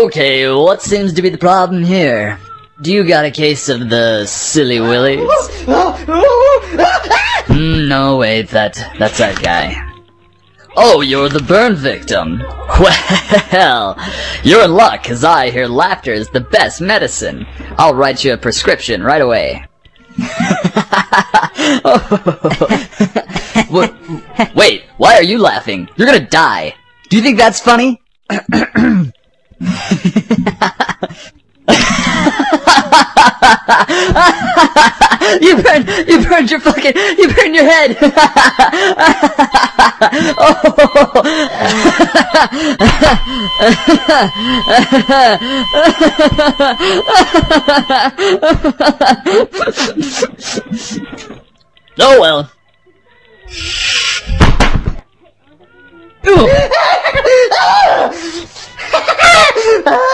Okay, what seems to be the problem here? Do you got a case of the silly willies? No, wait, that's that guy. Oh, you're the burn victim. Well, you're in luck, cause I hear laughter is the best medicine. I'll write you a prescription right away. Wait, why are you laughing? You're gonna die. Do you think that's funny? You burned your head. Oh well. Ooh.